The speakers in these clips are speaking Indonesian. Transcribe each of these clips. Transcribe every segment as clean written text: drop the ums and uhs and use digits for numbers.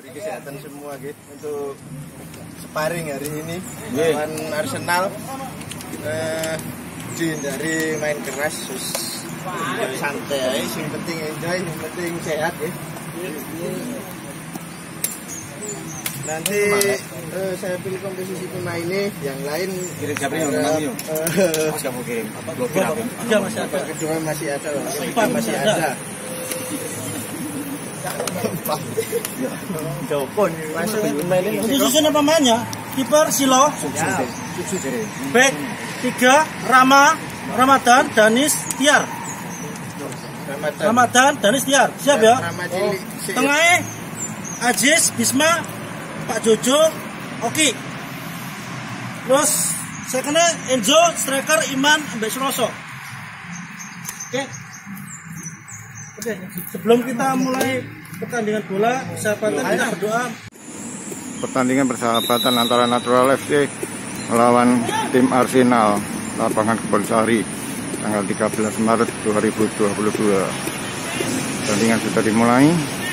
kesehatan semua gitu untuk sparring hari ini lawan Arsenal. Dihindari main keras, santai, yang penting enjoy, yang penting sehat ya. Nanti saya pilih komposisi pemain ini, yang lain kedua masih ada. Untuk susunan pemainnya, kiper Silo, back 3 Ramadan, Danis, Tiar. Siap ya? Tengahnya Aziz, Bisma, Pak Jojo, Oki. Terus saya kena Enzo, striker Iman, Mbak Suroso. Oke. Sebelum kita mulai pertandingan bola persahabatan, kita berdoa. Pertandingan persahabatan antara Natural FC melawan tim Arsenal, lapangan Kebonsari, tanggal 13 Maret 2022. Pertandingan sudah dimulai.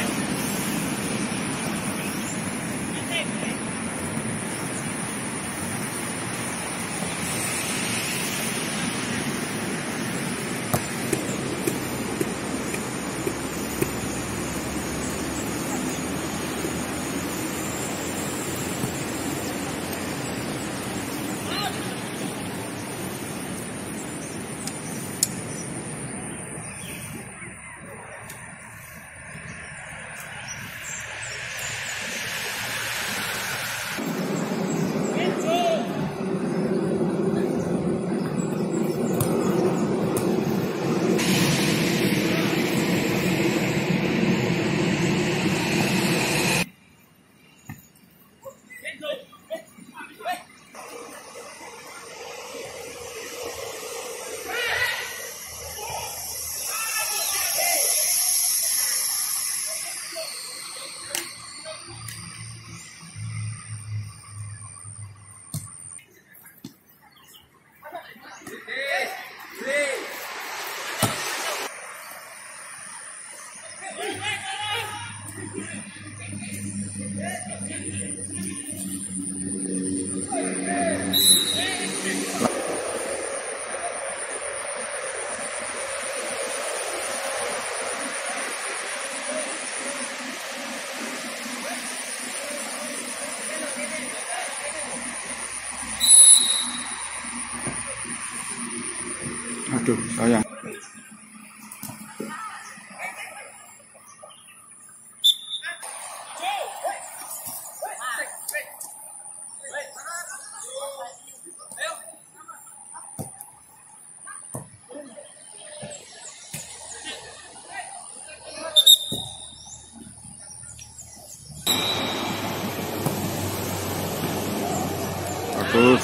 Aduh, sayang. Bagus.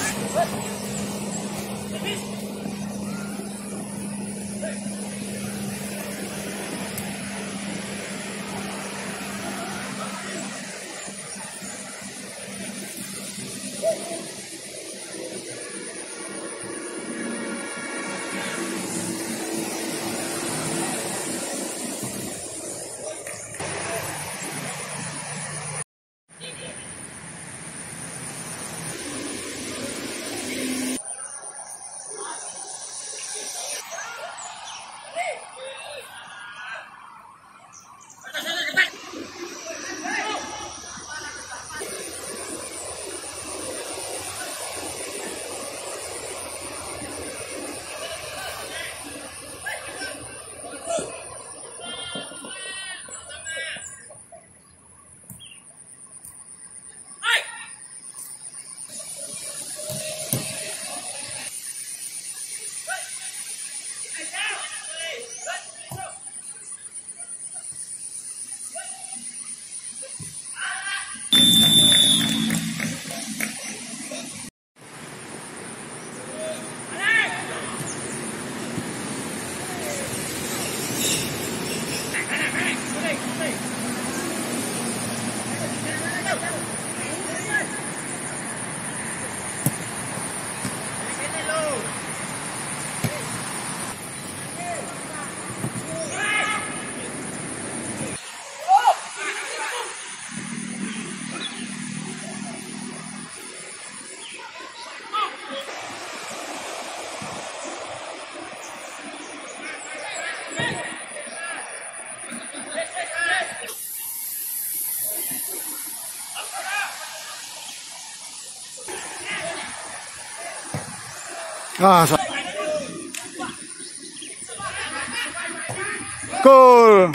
Gol.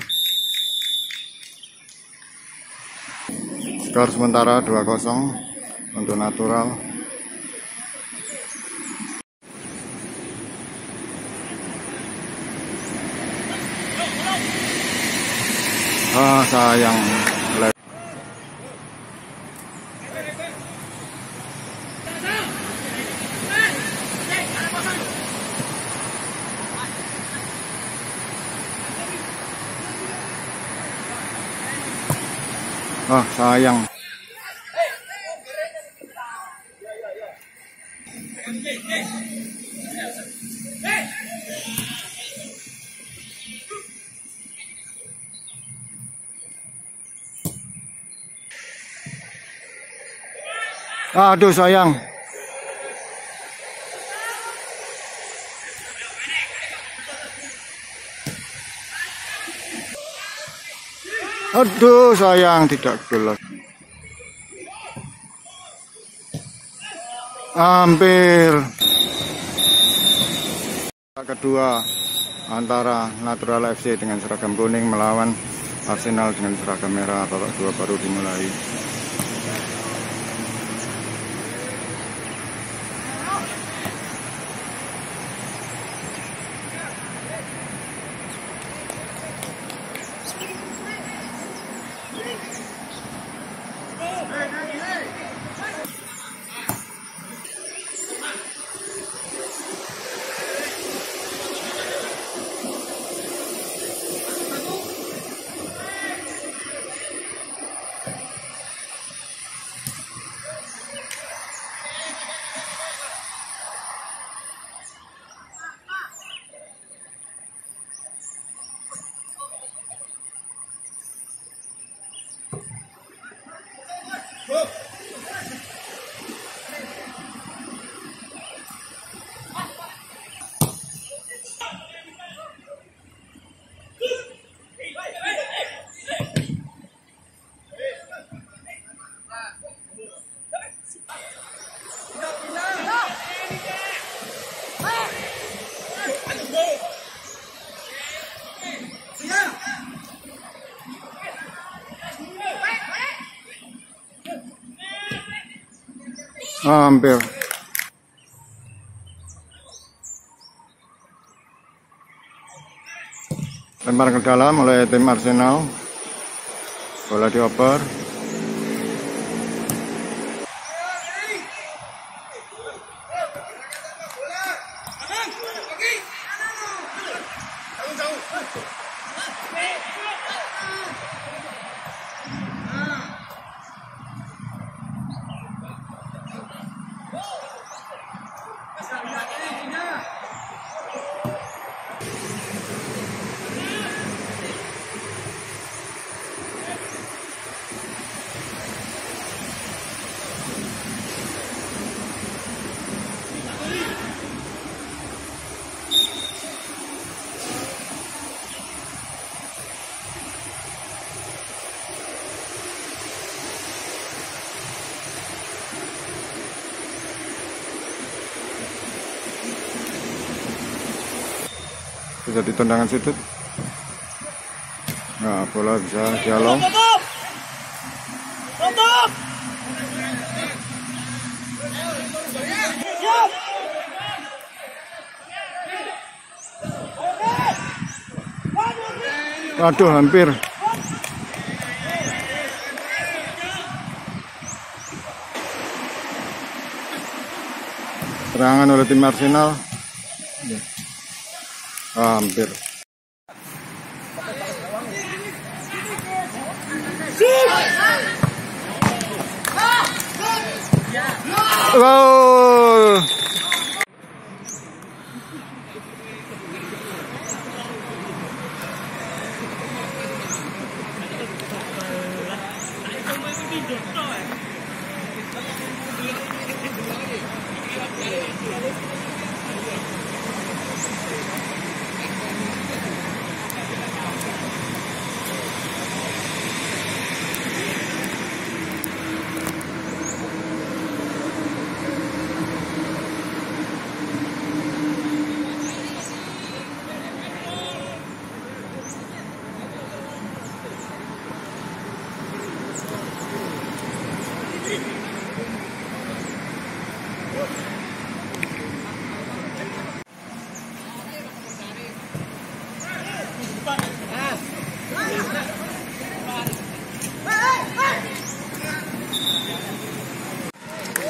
Skor sementara 2-0 untuk Natural. Sayang. Sayang. Aduh, sayang. Aduh, sayang, tidak gol. Hampir. Kedua antara Natural FC dengan seragam kuning melawan Arsenal dengan seragam merah. Babak 2 baru dimulai. Hampir. Lempar ke dalam oleh tim Arsenal. Bola dioper. Bisa di tendangan sudut. Nah, bola bisa dialog. Aduh, hampir. Serangan oleh tim Arsenal. Hampir. Gol.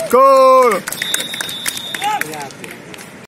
Gol.